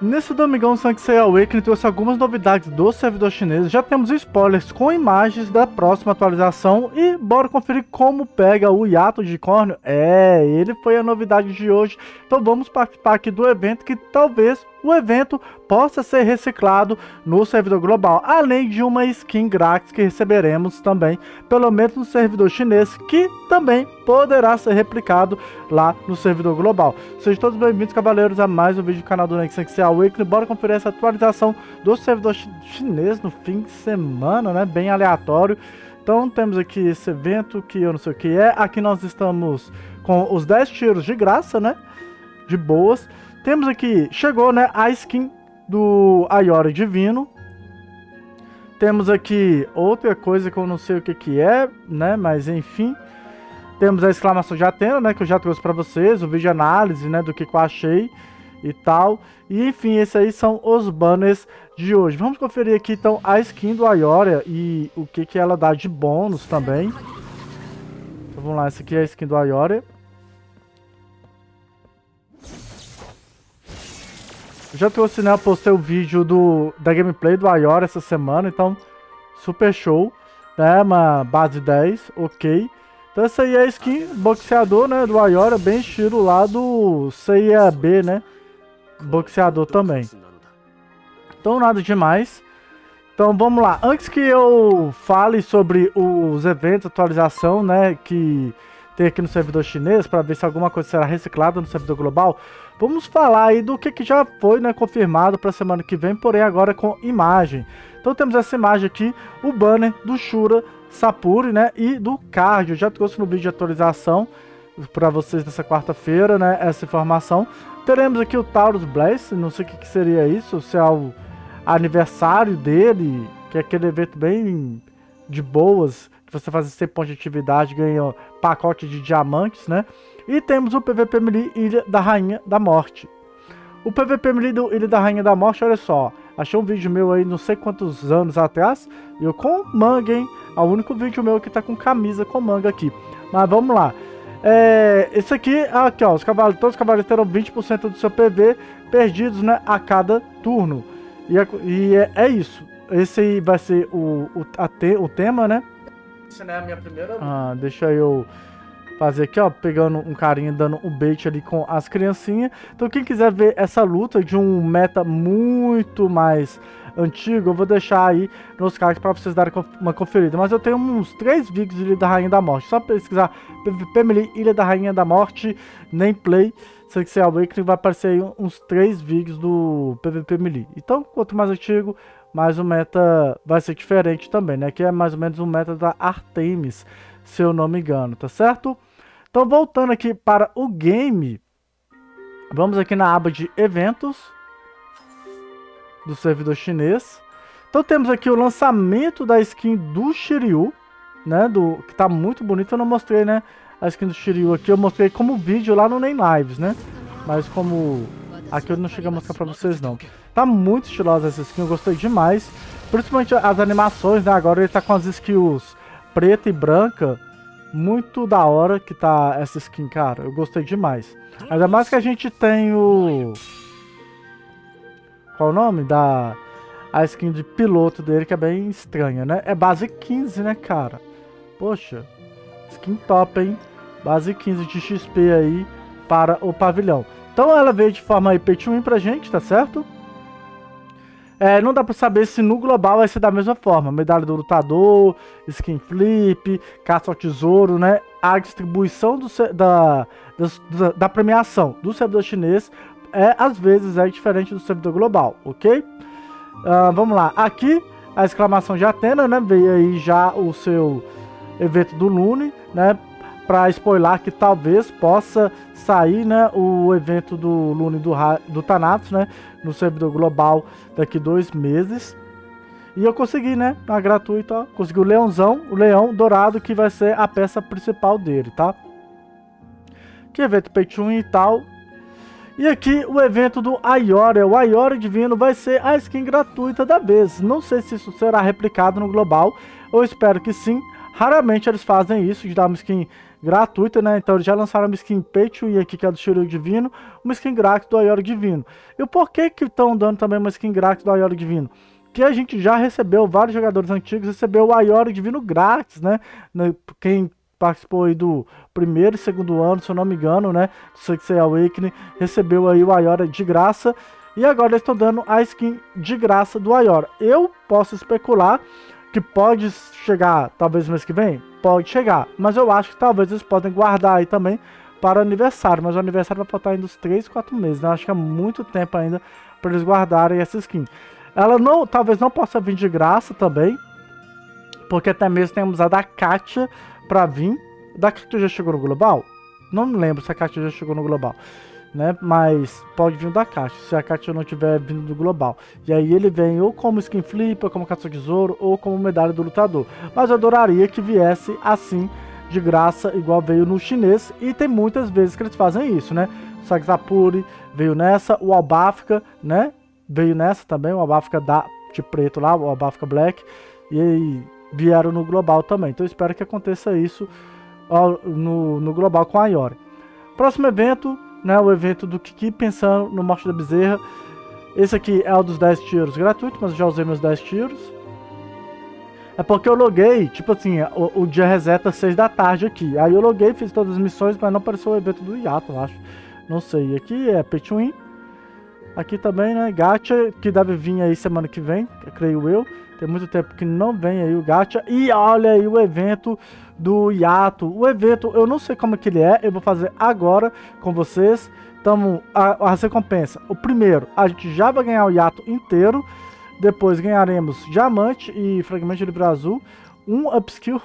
Nesse domingão, Sansei Awakening trouxe algumas novidades do servidor chinês. Já temos spoilers com imagens da próxima atualização e bora conferir como pega o hiato de unicórnio. Ele foi a novidade de hoje. Então vamos participar aqui do evento, que talvez o evento possa ser reciclado no servidor global, além de uma skin grátis que receberemos também, pelo menos no servidor chinês, que também poderá ser replicado lá no servidor global. Sejam todos bem-vindos, cavaleiros, a mais um vídeo do canal do Sansei Awakening. Bora conferir essa atualização do servidor chinês no fim de semana, né? Bem aleatório. Então temos aqui esse evento que eu não sei o que é. Aqui nós estamos com os 10 tiros de graça, né? De boas. Temos aqui, chegou, né, a skin do Ayori Divino. Temos aqui outra coisa que eu não sei o que é, né, mas enfim. Temos a exclamação de Athena, né, que eu já trouxe pra vocês, o vídeo análise, né, do que eu achei e tal. E enfim, esses aí são os banners de hoje. Vamos conferir aqui então a skin do Ayori e o que ela dá de bônus também. Então vamos lá, essa aqui é a skin do Ayori. Já trouxe, né, eu postei o vídeo da gameplay do Ayori essa semana, então super show, né, uma base 10, ok. Então essa aí é a skin boxeador, né, do Ayori, bem estilo lá do CIAB, né, boxeador também. Então nada demais. Então vamos lá, antes que eu fale sobre os eventos, atualização, né, que tem aqui no servidor chinês, para ver se alguma coisa será reciclada no servidor global, vamos falar aí do que já foi, né, confirmado para a semana que vem, porém agora com imagem. Então temos essa imagem aqui, o banner do Shura Sapuri, né, e do card. Eu já trouxe no vídeo de atualização para vocês nessa quarta-feira, né, essa informação. Teremos aqui o Taurus Blast, não sei o que seria isso, se é o aniversário dele, que é aquele evento bem de boas, que você faz 100 pontos de atividade, ganha pacote de diamantes, né. E temos o PVP Melee Ilha da Rainha da Morte. O PVP Melee do Ilha da Rainha da Morte, olha só. Achei um vídeo meu aí, não sei quantos anos atrás. E eu com manga, hein? É o único vídeo meu que tá com camisa com manga aqui. Mas vamos lá. Esse aqui, ó. Todos os cavaleiros terão 20% do seu PV perdidos, né? A cada turno. E é isso. Esse aí vai ser o tema, né? Essa não é a minha primeira... deixa eu... fazer aqui, ó, pegando um carinha, dando um bait ali com as criancinhas. Então quem quiser ver essa luta de um meta muito mais antigo, eu vou deixar aí nos cards para vocês darem uma conferida. Mas eu tenho uns 3 vídeos de Ilha da Rainha da Morte. Só pesquisar PVP Melee Ilha da Rainha da Morte, Nameplay, Sansei Awakening, vai aparecer aí uns 3 vídeos do PVP Melee. Então, quanto mais antigo, mais o meta vai ser diferente também, né? Que é mais ou menos o meta da Artemis, se eu não me engano, tá certo? Então, voltando aqui para o game, vamos aqui na aba de eventos do servidor chinês. Então, temos aqui o lançamento da skin do Shiryu, né, que tá muito bonito. Eu não mostrei, né, a skin do Shiryu aqui, eu mostrei como vídeo lá no Nem Lives, né, mas como aqui eu não cheguei a mostrar pra vocês, não. Tá muito estilosa essa skin, eu gostei demais, principalmente as animações, né, agora ele tá com as skills preta e branca. Muito da hora que tá essa skin, cara. Eu gostei demais. Ainda mais que a gente tem o... Qual o nome? A skin de piloto dele, que é bem estranha, né? É base 15, né, cara? Poxa. Skin top, hein? Base 15 de XP aí para o pavilhão. Então ela veio de forma aí pay to win pra gente, tá certo? Não dá pra saber se no global vai ser da mesma forma. Medalha do lutador, skin flip, caça ao tesouro, né? A distribuição da premiação do servidor chinês às vezes é diferente do servidor global, ok? Vamos lá. Aqui a exclamação de Athena, né? Veio aí já o seu evento do Lune, né? Pra spoiler que talvez possa sair, né, o evento do Lune do Thanatos, né, no servidor global daqui 2 meses. E eu consegui, né, na gratuita, ó, consegui o leãozão, o leão dourado, que vai ser a peça principal dele, tá? Que evento pay to win e tal. E aqui o evento do Ayori, o Ayori Divino, vai ser a skin gratuita da vez. Não sei se isso será replicado no global, eu espero que sim. Raramente eles fazem isso, de dar uma skin gratuita, né? Então eles já lançaram uma skin Pay to Win aqui, que é do Shiryu Divino, uma skin grátis do Ayori Divino. E o porquê que estão dando também uma skin grátis do Ayori Divino? Que a gente já recebeu, vários jogadores antigos recebeu o Ayori Divino grátis, né? Quem participou aí do primeiro e segundo ano, se eu não me engano, né? Do Sexy Awakening, recebeu aí o Ayori de graça. E agora eles estão dando a skin de graça do Ayori. Eu posso especular que pode chegar, talvez mês que vem? Pode chegar. Mas eu acho que talvez eles podem guardar aí também para o aniversário. Mas o aniversário vai faltar ainda uns 3, 4 meses, né? Acho que é muito tempo ainda para eles guardarem essa skin. Ela não, talvez não possa vir de graça também, porque até mesmo temos a da Katia pra vir. Da Katia já chegou no Global? Não me lembro se a Katia já chegou no Global, né? Mas pode vir da Katia, se a Katia não tiver vindo do Global. E aí ele vem ou como skin flip, ou como caça-tesouro, ou como medalha do lutador. Mas eu adoraria que viesse assim, de graça, igual veio no chinês. E tem muitas vezes que eles fazem isso, né? O Saxapuri veio nessa, o Albafka, né? Veio nessa também, o Albafka de preto lá, o Albafka Black. E aí vieram no Global também. Então eu espero que aconteça isso no Global com a Ayori. Próximo evento, né? O evento do Kiki pensando no Morte da Bezerra. Esse aqui é o dos 10 tiros gratuito, mas eu já usei meus 10 tiros. É porque eu loguei, tipo assim, o dia reseta às 6 da tarde aqui. Aí eu loguei, fiz todas as missões, mas não apareceu o evento do Yato, eu acho. Não sei. Aqui é Pay to Win. Aqui também, né, Gacha, que deve vir aí semana que vem, creio eu. Tem muito tempo que não vem aí o Gacha. E olha aí o evento do Yato. O evento, eu não sei como é que ele é, eu vou fazer agora com vocês. Então, a recompensa. O primeiro, a gente já vai ganhar o Yato inteiro. Depois ganharemos Diamante e Fragmento de Livro Azul. Um upskill.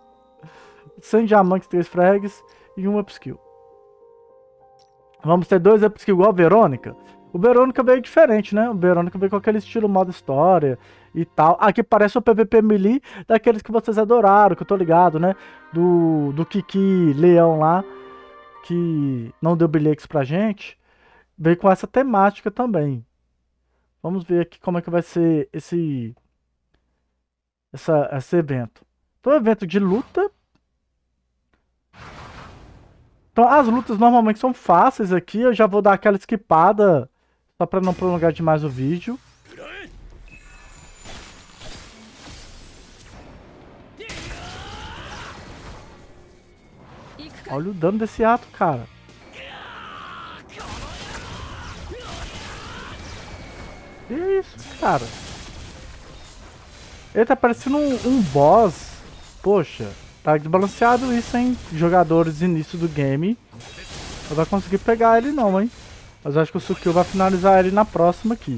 100 diamantes, 3 frags e um upskill. Vamos ter 2 upskills igual a Verônica. O Verônica veio diferente, né? O Verônica veio com aquele estilo modo história e tal. Aqui parece o PVP Melee daqueles que vocês adoraram, que eu tô ligado, né? Do Kiki Leão lá, que não deu bilhetes pra gente. Veio com essa temática também. Vamos ver aqui como é que vai ser esse evento. Então, evento de luta. Então, as lutas normalmente são fáceis aqui. Eu já vou dar aquela skipada, só para não prolongar demais o vídeo. Olha o dano desse ato, cara. Que isso, cara? Ele tá parecendo um boss. Poxa, tá desbalanceado isso, hein? Jogadores início do game. Não vai conseguir pegar ele não, hein? Mas eu acho que o Sukio vai finalizar ele na próxima aqui.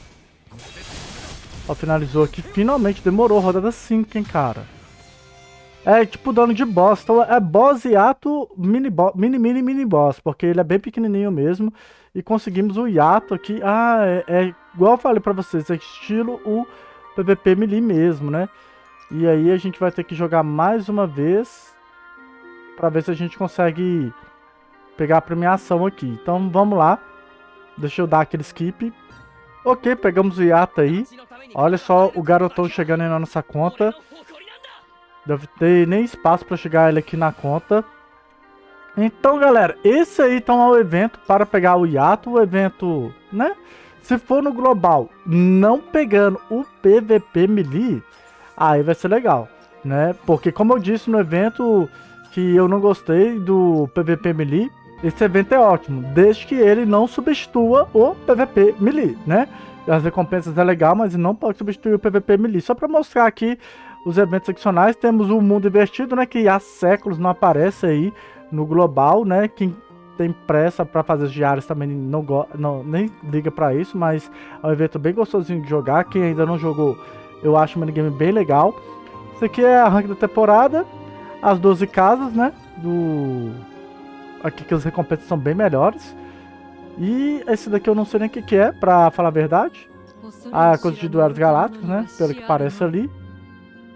Ó, finalizou aqui. Finalmente, demorou. Rodada 5, hein, cara. É tipo dano de boss. Então é boss e ato mini boss. Porque ele é bem pequenininho mesmo. E conseguimos o Yato aqui. Ah, é igual eu falei pra vocês. É estilo o PVP Melee mesmo, né? E aí a gente vai ter que jogar mais uma vez. Pra ver se a gente consegue pegar a premiação aqui. Então vamos lá. Deixa eu dar aquele skip. Ok, pegamos o Yato aí. Olha só o garotão chegando aí na nossa conta. Deve ter nem espaço para chegar ele aqui na conta. Então, galera, esse aí então é o evento para pegar o Yato. O evento, né? Se for no global, não pegando o PVP Melee, aí vai ser legal, né? Porque como eu disse no evento que eu não gostei do PVP Melee, esse evento é ótimo, desde que ele não substitua o PVP Melee, né? As recompensas é legal, mas não pode substituir o PVP Melee. Só para mostrar aqui os eventos seccionais, temos o Mundo Invertido, né? Que há séculos não aparece aí no global, né? Quem tem pressa para fazer os diários também nem liga para isso, mas é um evento bem gostosinho de jogar. Quem ainda não jogou, eu acho o minigame bem legal. Isso aqui é a rank da temporada, as 12 casas, né? Aqui que as recompensas são bem melhores. E esse daqui eu não sei nem o que é, pra falar a verdade. A coisa de duelos galácticos, né? Pelo que parece ali.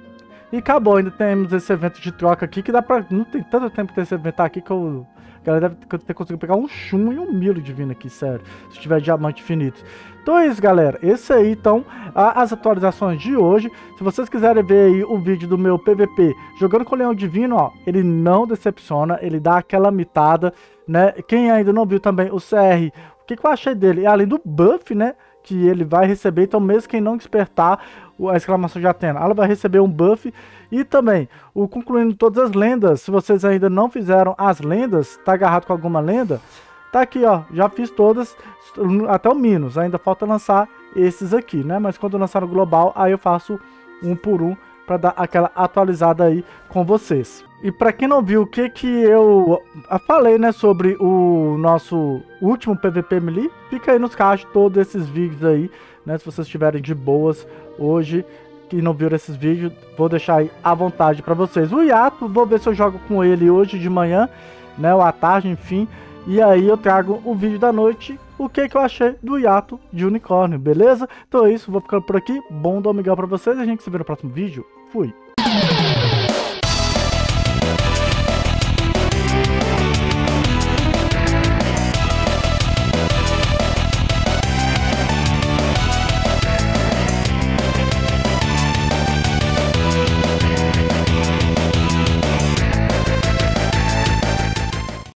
E acabou, ainda temos esse evento de troca aqui, que dá pra... Não tem tanto tempo que esse evento aqui que eu... A galera deve ter conseguido pegar um Shun e um Milo divino aqui, sério. Se tiver diamante infinito. Então é isso, galera. Esse aí, então, as atualizações de hoje. Se vocês quiserem ver aí o vídeo do meu PVP jogando com o Leão Divino, ó, ele não decepciona, ele dá aquela mitada, né? Quem ainda não viu também o CR, o que eu achei dele? Além do buff, né? Que ele vai receber, então mesmo quem não despertar a exclamação de Athena, ela vai receber um buff. E também, o concluindo todas as lendas, se vocês ainda não fizeram as lendas, tá agarrado com alguma lenda, tá aqui, ó, já fiz todas, até o Minos, ainda falta lançar esses aqui, né? Mas quando lançar no global, aí eu faço um por um, para dar aquela atualizada aí com vocês. E para quem não viu o que eu falei, né, sobre o nosso último PVP Melee, fica aí nos cards todos esses vídeos aí, né, se vocês estiverem de boas hoje, que não viram esses vídeos, vou deixar aí à vontade para vocês. O Yato, vou ver se eu jogo com ele hoje de manhã, né, ou à tarde, enfim, e aí eu trago o vídeo da noite, o que eu achei do Yato de unicórnio, beleza? Então é isso, vou ficando por aqui, bom domingão para vocês, e a gente se vê no próximo vídeo, fui!